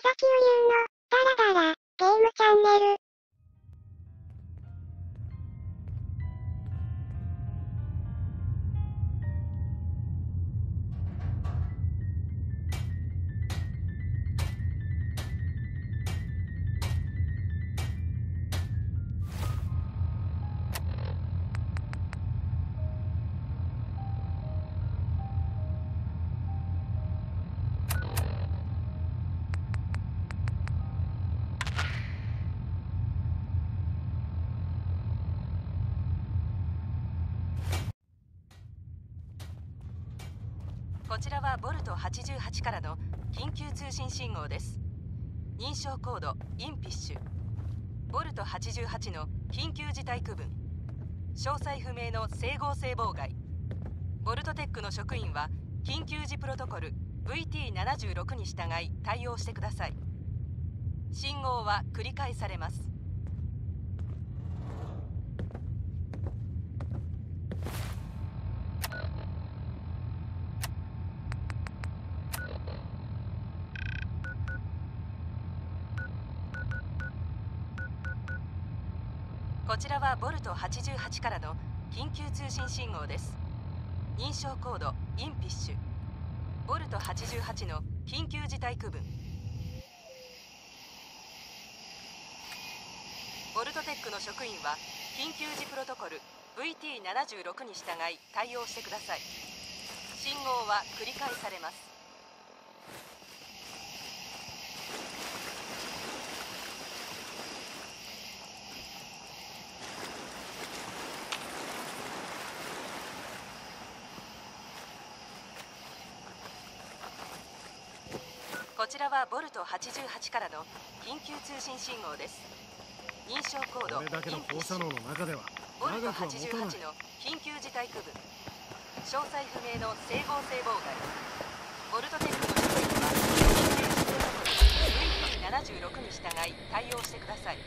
崎うゆうの、ダラダラ、ゲームチャンネル。 こちらはボルト88からの緊急通信信号です。認証コードインピッシュ。ボルト88の緊急事態区分。詳細不明の整合性妨害。ボルトテックの職員は緊急時プロトコル VT76 に従い対応してください。信号は繰り返されます。こちらはボルト88からの緊急通信信号です。認証コードインピッシュ。ボルト88の緊急事態区分。ボルトテックの職員は緊急時プロトコル VT76 に従い対応してください。信号は繰り返されます。こちらはボルト88からの緊急通信信号です。認証コードこれだけの放射能の中ではボルト長くは持たない。 88の緊急事態区分。詳細不明の整合性妨害。ボルトテックの職員は緊急時プロトコル VT76 に従い対応してください。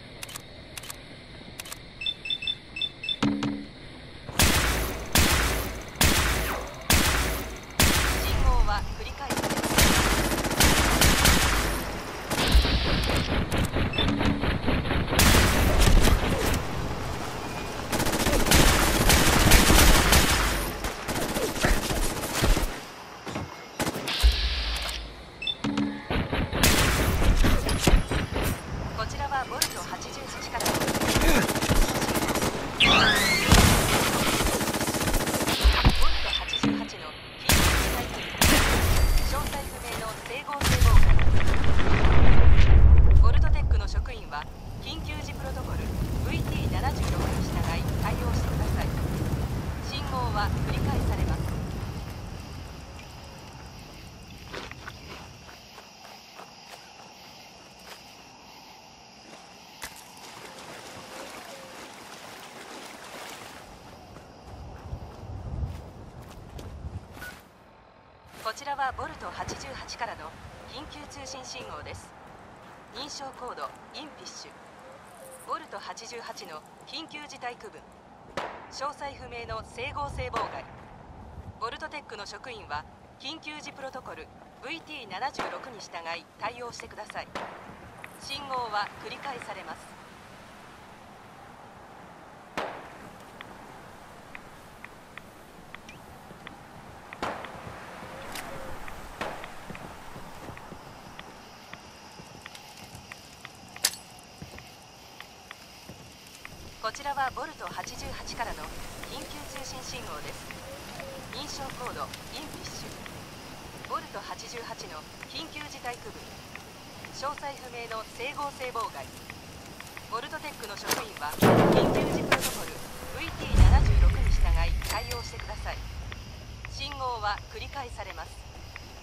信号は繰り返されます。こちらはボルト88からのボルト88の緊急事態区分。詳細不明の整合性妨害。ボルトテックの職員は緊急時プロトコル VT76 に従い対応してください。信号は繰り返されます。こちらはボルト88からの緊急通信信号です。認証コードインピッシュ。ボルト88の緊急事態区分。詳細不明の整合性妨害。ボルトテックの職員は緊急時プロトコル VT76 に従い対応してください。信号は繰り返されます。こちらはボルト88からの緊急通信信号です。認証コードインピッシュ。ボルト88の緊急事態区分。詳細不明の整合性妨害。ボルトテックの職員は緊急時プロトコル VT76 に従い対応してください。信号は繰り返されます。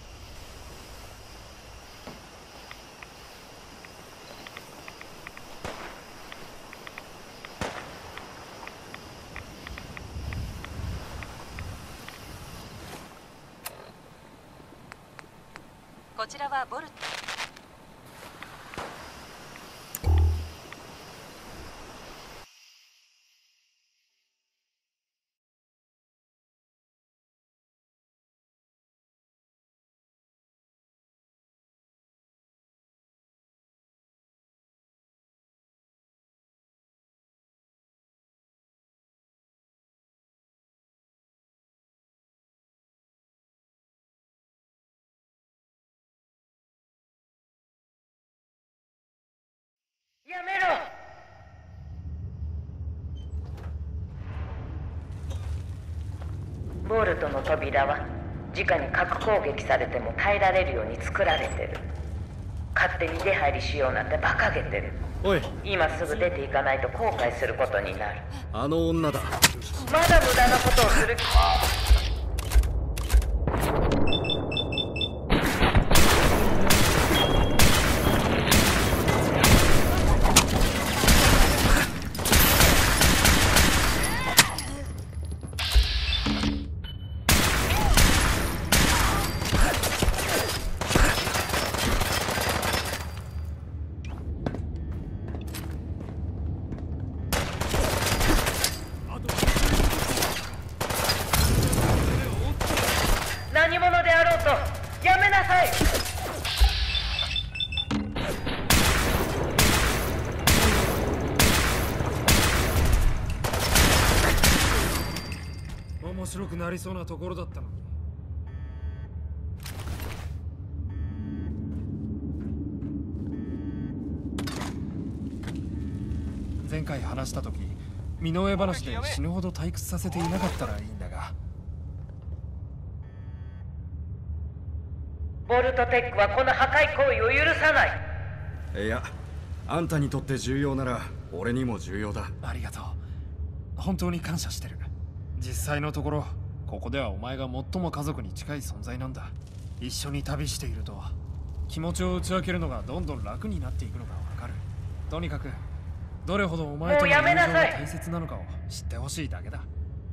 こちらはボルトボルトの扉は直に核攻撃されても耐えられるように作られてる。勝手に出入りしようなんて馬鹿げてる。 おい、 今すぐ出ていかないと後悔することになる。 あの女だ。 まだ無駄なことをする。何者であろうとやめなさい。 面白くなりそうなところだったのに。前回話した時、身の上話で死ぬほど退屈させていなかったらいいんだが。 ボルトテックはこの破壊行為を許さない。 いや、あんたにとって重要なら俺にも重要だ。 ありがとう。本当に感謝してる。実際のところここではお前が最も家族に近い存在なんだ。一緒に旅していると気持ちを打ち明けるのがどんどん楽になっていくのがわかる。とにかくどれほどお前との友情が大切なのかを知ってほしいだけだ。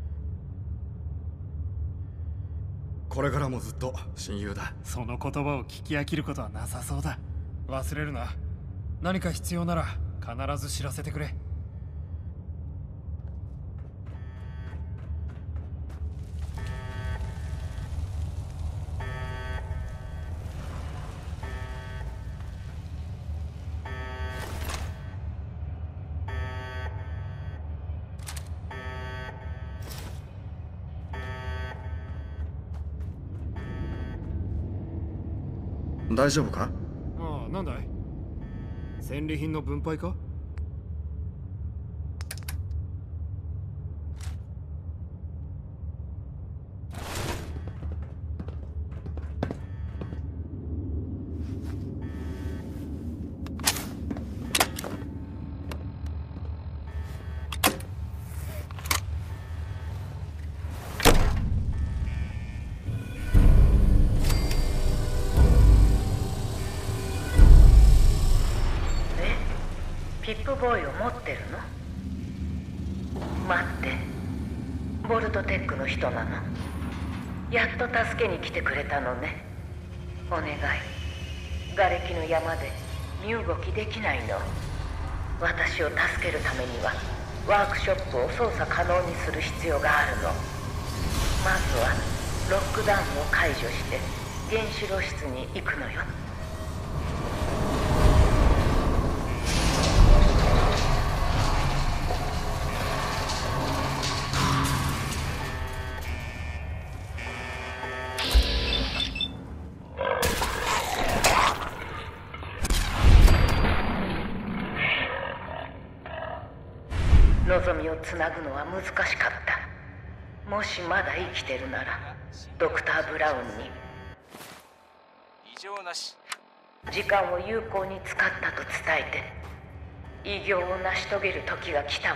これからもずっと親友だ。 その言葉を聞き飽きることはなさそうだ。忘れるな。何か必要なら必ず知らせてくれ。 大丈夫か？ ああ、なんだい？戦利品の分配か？ ピップボーイを持ってるの？待って、ボルトテックの人なの？やっと助けに来てくれたのね。お願い、瓦礫の山で身動きできないの。私を助けるためにはワークショップを操作可能にする必要があるの。まずはロックダウンを解除して原子炉室に行くのよ。望みをつなぐのは難しかった。もしまだ生きてるならドクター・ブラウンに異常なし。 時間を有効に使ったと伝えて偉業を成し遂げる時が来たわ。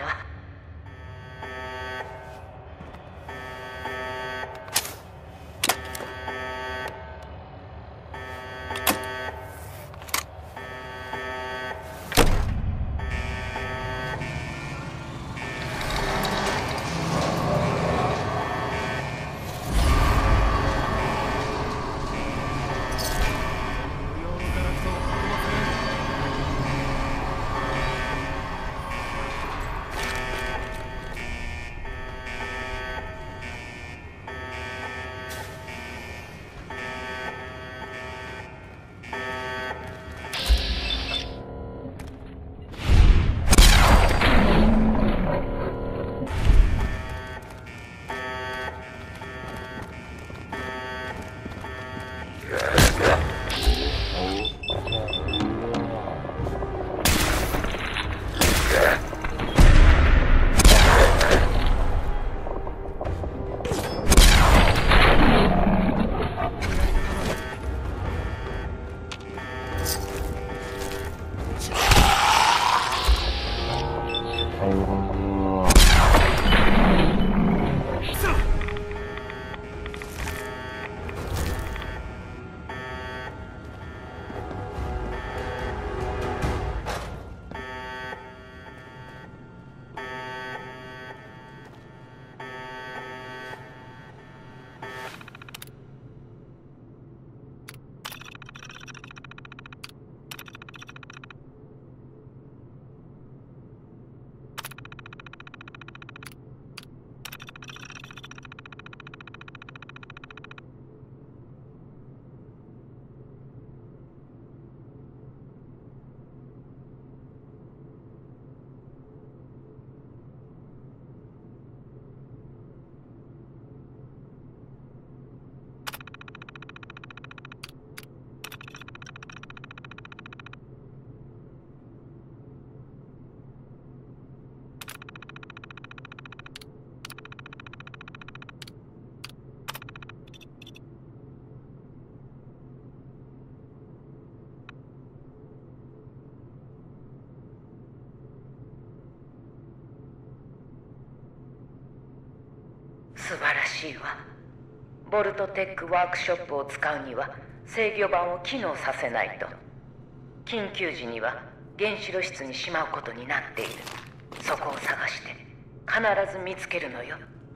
しいわ。ボルトテックワークショップを使うには制御盤を機能させないと。緊急時には原子炉室にしまうことになっている。そこを探して必ず見つけるのよ。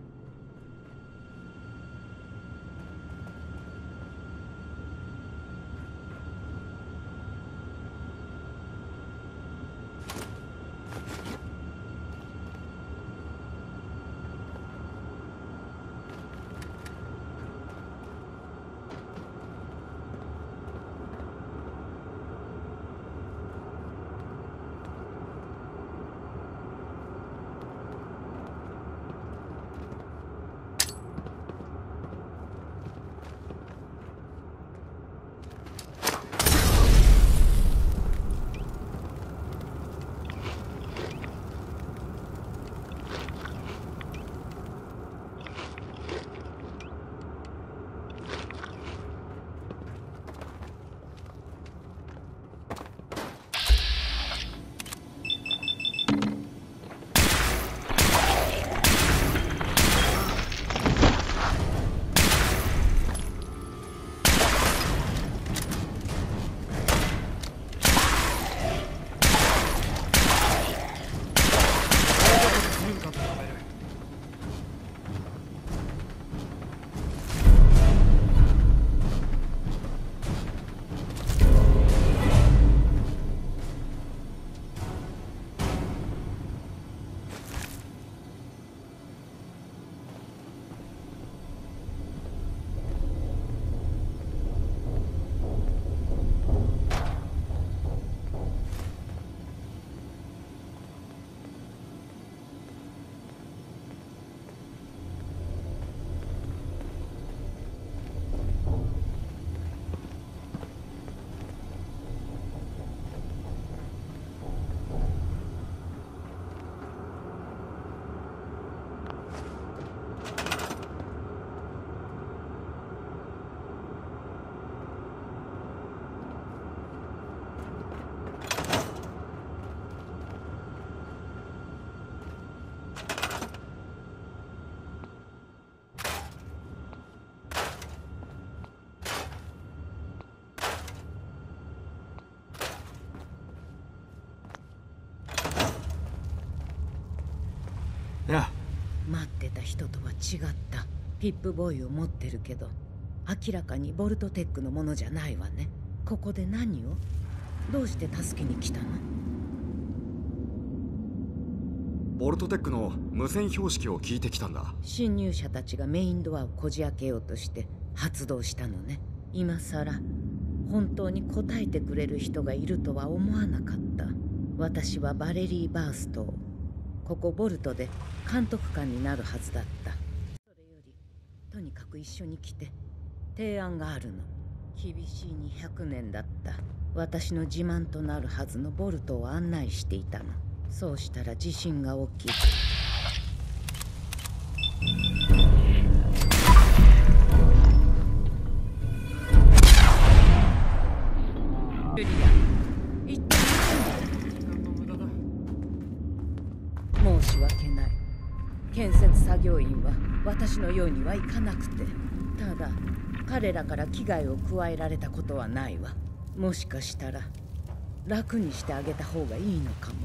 や待ってた人とは違った。ピップボーイを持ってるけど明らかにボルトテックのものじゃないわね。ここで何を？どうして助けに来たの？ ボルトテックの無線標識を聞いてきたんだ。 侵入者たちがメインドアをこじ開けようとして発動したのね。今さら本当に答えてくれる人がいるとは思わなかった。私はバレリー・バーストー。ここボルトで監督官になるはずだった。それよりとにかく一緒に来て。提案があるの。厳しい200年だった私の自慢となるはずのボルトを案内していたの。そうしたら地震が起き、ジュリア、一体申し訳ない。建設作業員は私のようにはいかなくて、ただ彼らから危害を加えられたことはないわ。もしかしたら楽にしてあげた方がいいのかも。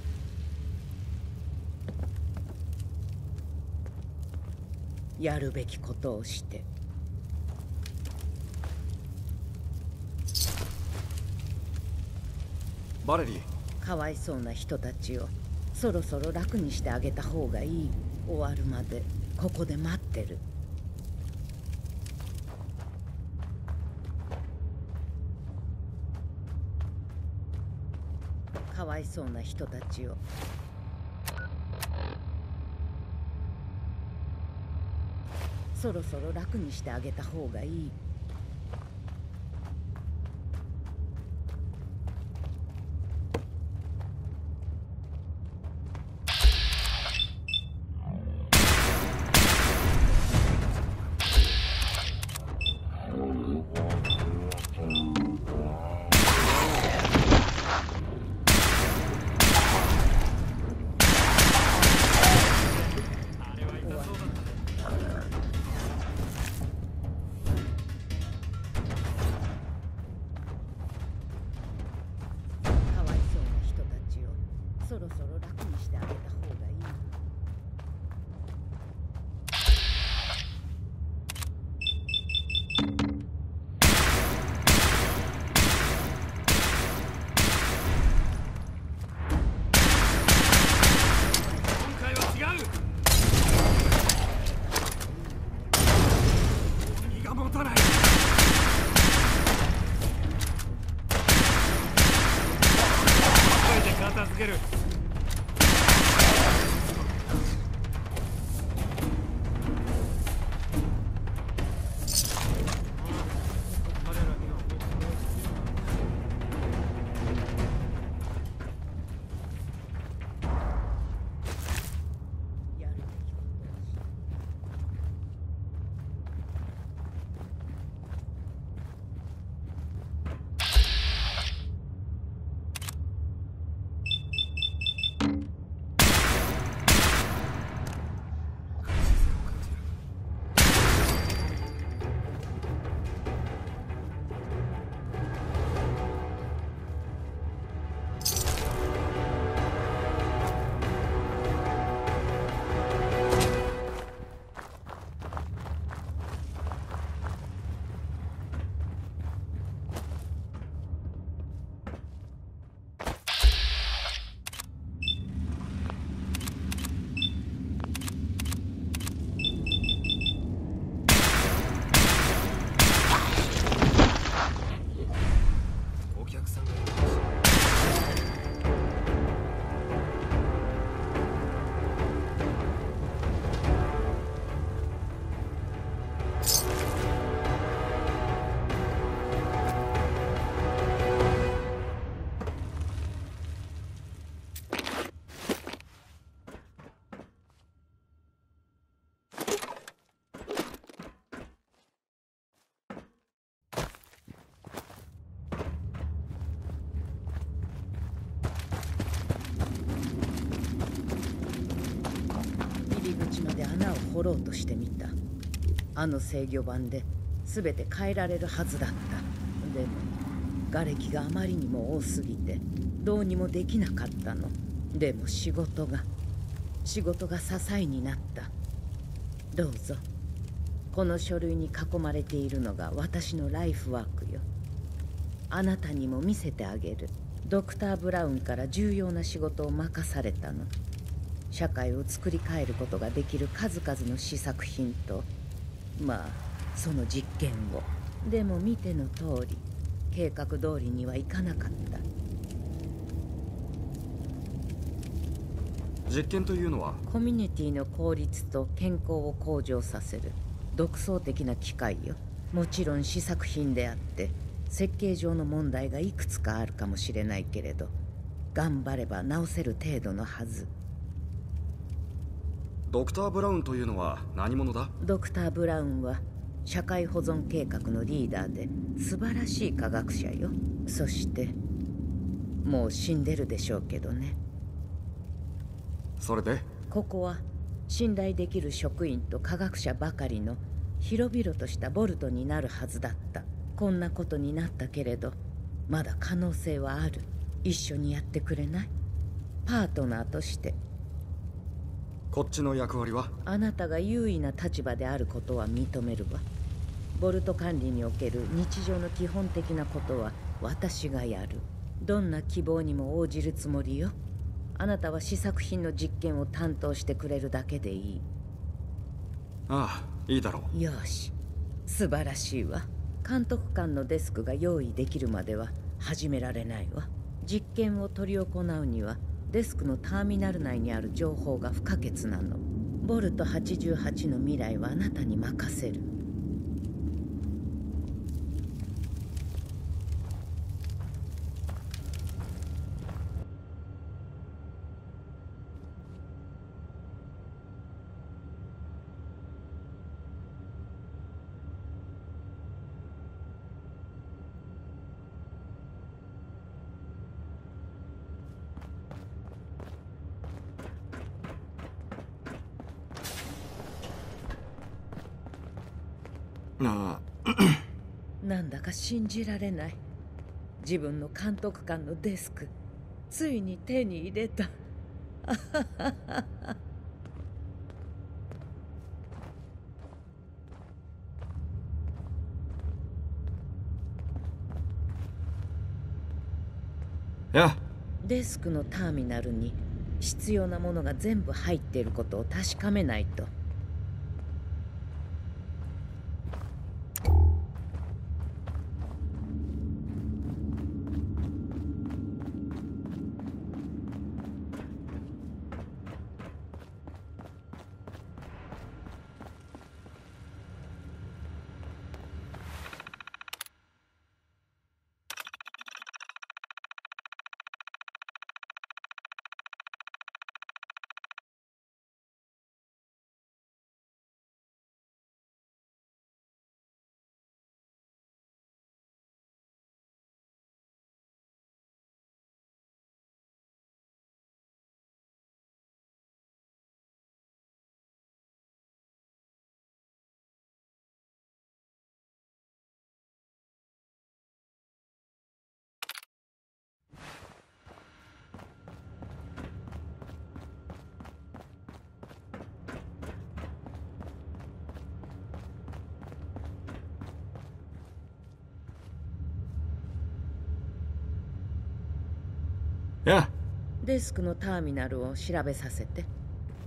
やるべきことをして。 バレリー、 かわいそうな人たちをそろそろ楽にしてあげた方がいい。終わるまでここで待ってる。かわいそうな人たちをそろそろ楽にしてあげた方がいい。 そろそろ楽にしてあげた方がいいわ。掘ろうとしてみた。あの制御盤で全て変えられるはずだった。でも瓦礫があまりにも多すぎてどうにもできなかったの。でも仕事が支えになった。どうぞ。この書類に囲まれているのが私のライフワークよ。あなたにも見せてあげる。ドクター・ブラウンから重要な仕事を任されたの。社会を作り変えることができる数々の試作品と、まあその実験を。でも見ての通り計画通りにはいかなかった。 実験というのは？ コミュニティの効率と健康を向上させる独創的な機械よ。もちろん試作品であって設計上の問題がいくつかあるかもしれないけれど、頑張れば直せる程度のはず。 ドクター・ブラウンというのは何者だ？ ドクター・ブラウンは社会保存計画のリーダーで素晴らしい科学者よ。そしてもう死んでるでしょうけどね。 それで？ ここは信頼できる職員と科学者ばかりの広々としたボルトになるはずだった。こんなことになったけれどまだ可能性はある。一緒にやってくれない？パートナーとして。 こっちの役割は？ あなたが優位な立場であることは認めるわ。ボルト管理における日常の基本的なことは私がやる。どんな希望にも応じるつもりよ。あなたは試作品の実験を担当してくれるだけでいい。 ああ、いいだろう。 よし、素晴らしいわ。監督官のデスクが用意できるまでは始められないわ。実験を執り行うにはデスクのターミナル内にある情報が不可欠なの。ボルト88の未来はあなたに任せる。なんだか信じられない。自分の監督官のデスク、ついに手に入れた。 やデスクのターミナルに必要なものが全部入っていることを確かめないと。 やデスクのターミナルを調べさせて。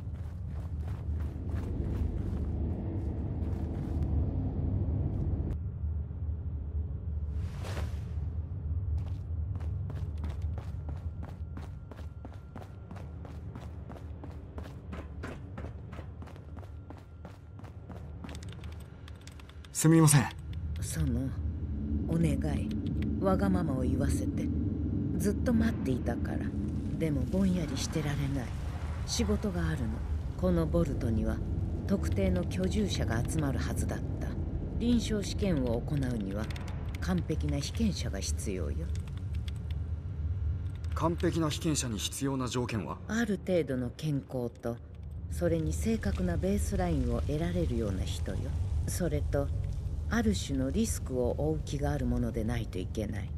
すみません。 そのお願い、わがままを言わせて。ずっと待っていたから。でもぼんやりしてられない。仕事があるの。このボルトには特定の居住者が集まるはずだった。臨床試験を行うには完璧な被験者が必要よ。 完璧な被験者に必要な条件は？ ある程度の健康と、それに正確なベースラインを得られるような人よ。それとある種のリスクを負う気があるものでないといけない。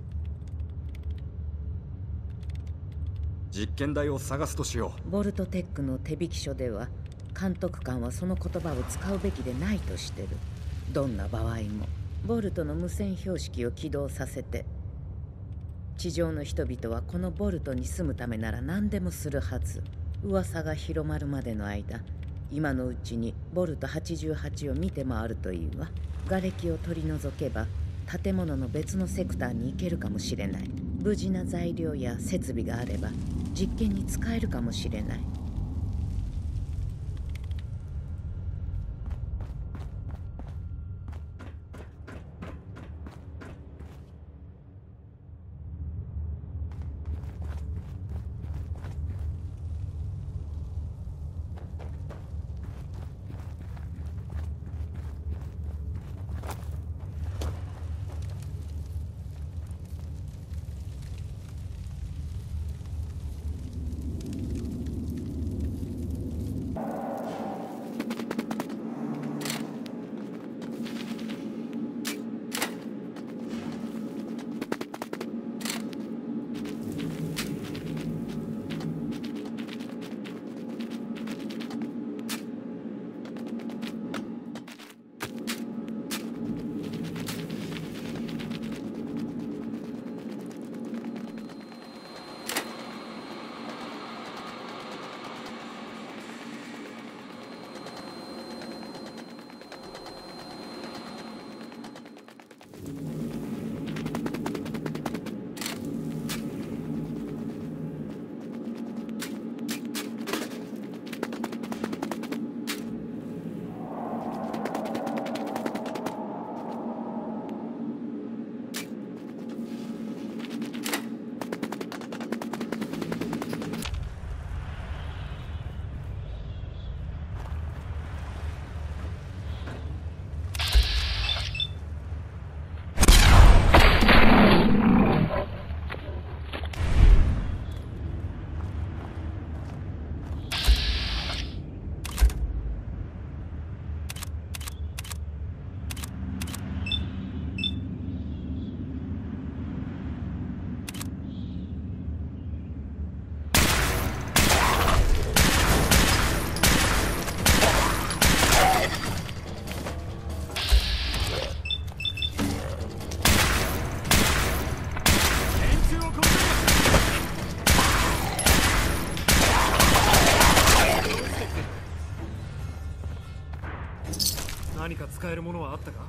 実験台を探すとしよう。 ボルトテックの手引き書では、監督官はその言葉を使うべきでないとしてる。どんな場合もボルトの無線標識を起動させて。地上の人々はこのボルトに住むためなら何でもするはず。噂が広まるまでの間、今のうちにボルト88を見て回るといいわ。瓦礫を取り除けば建物の別のセクターに行けるかもしれない。無事な材料や設備があれば実験に使えるかもしれない。 使えるものはあったか？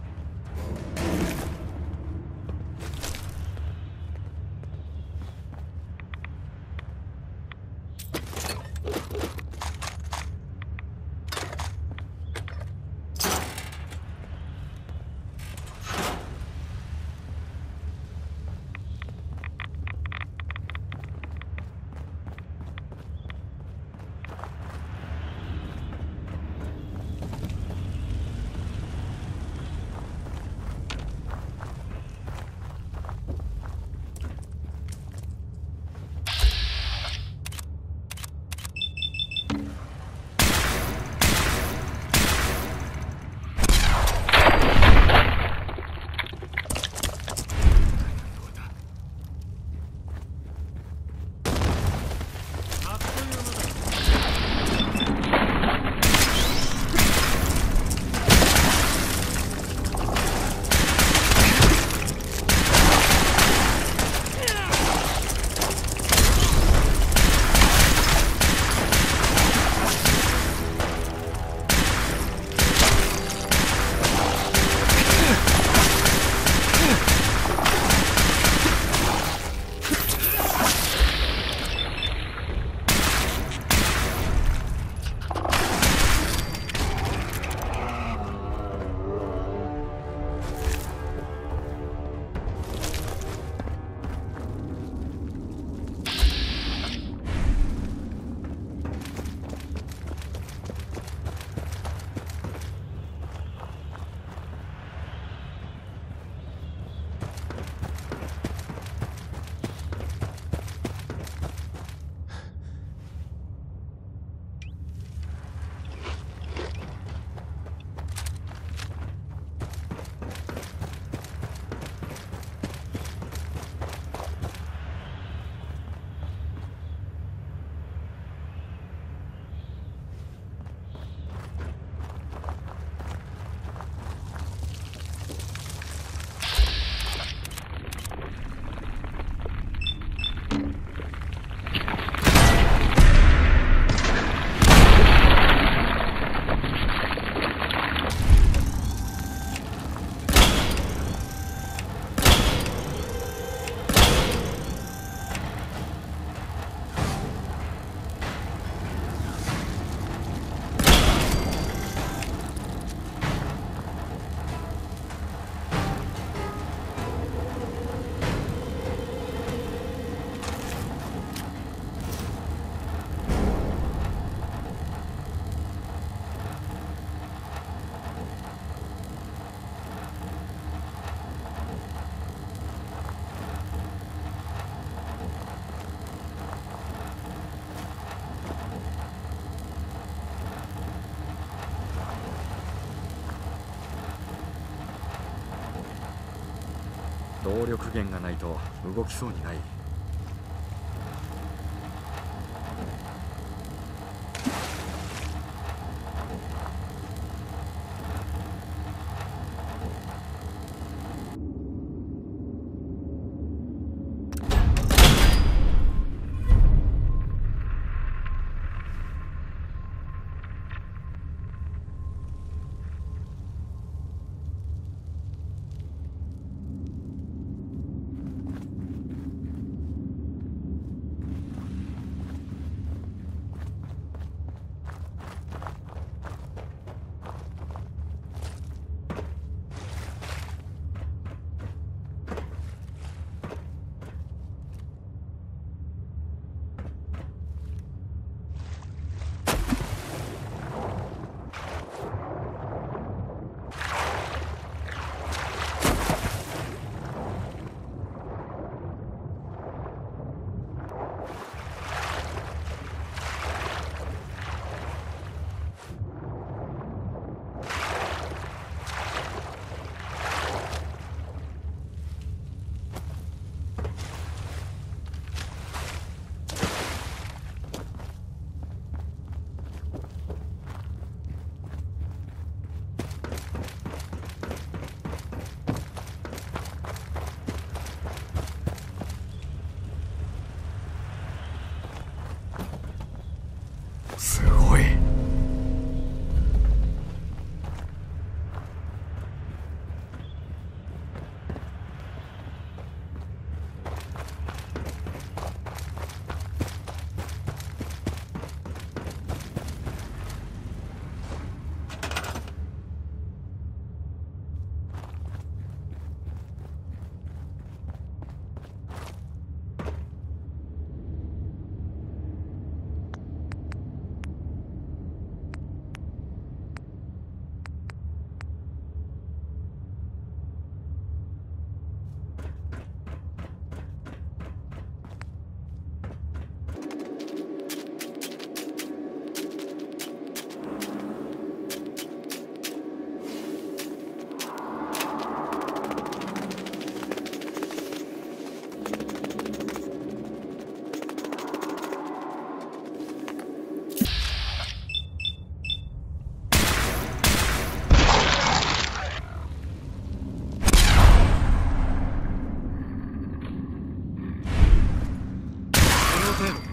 動力源がないと動きそうにない。 程度。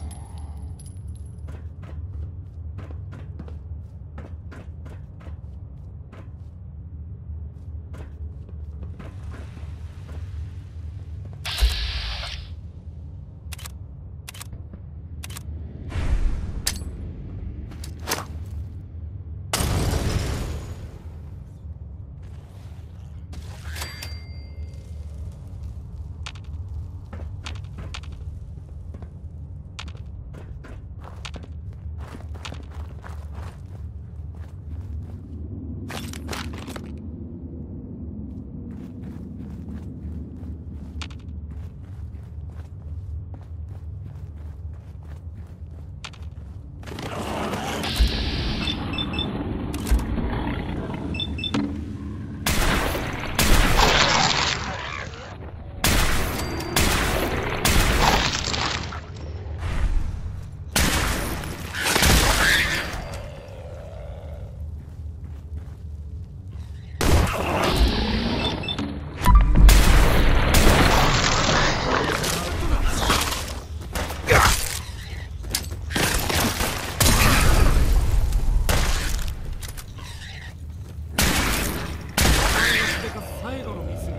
最後のミスに。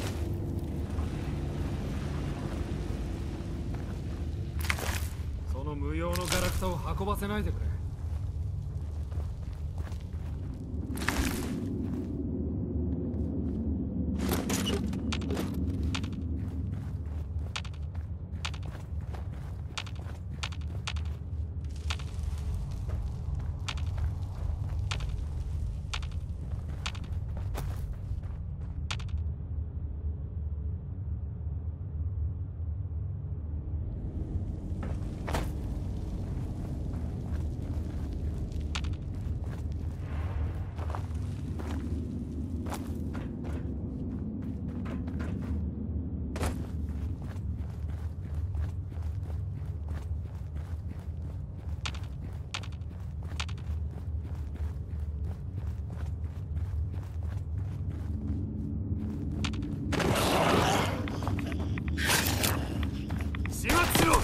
その無用のガラクタを運ばせないでくれ。始末しろ。